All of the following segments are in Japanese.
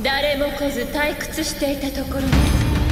誰も来ず退屈していたところです。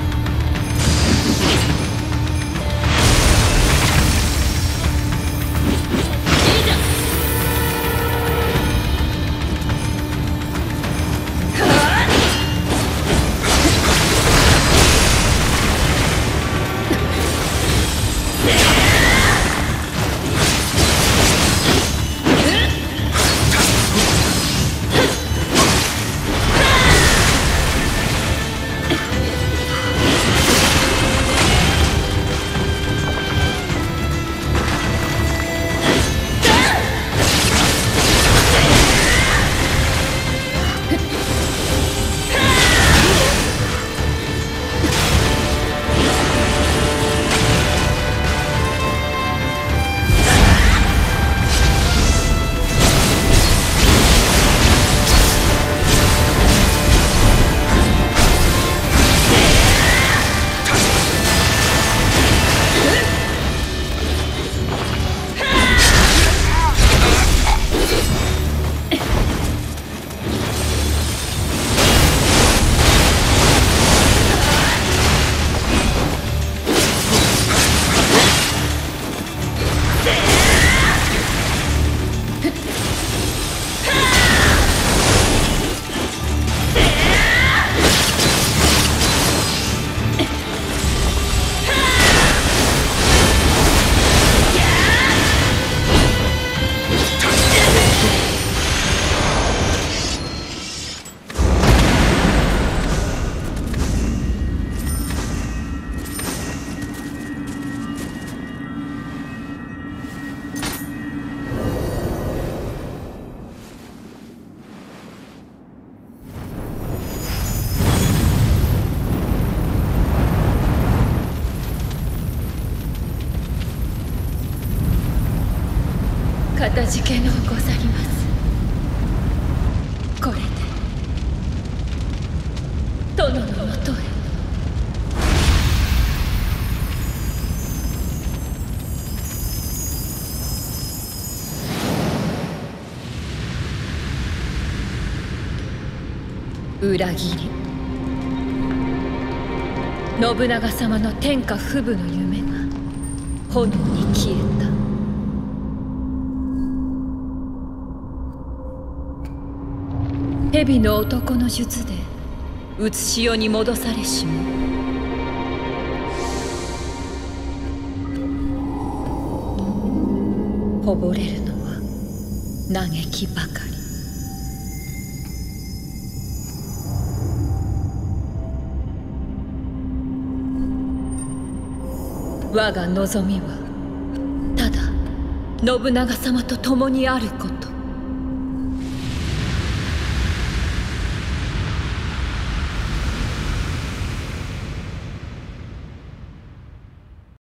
かたじけのうござります。これで殿のもとへ。裏切り、信長様の天下不武の夢が炎に消えた。蛇の男の術でうつし世に戻されしも、こぼれるのは嘆きばかり。我が望みはただ信長様と共にあること。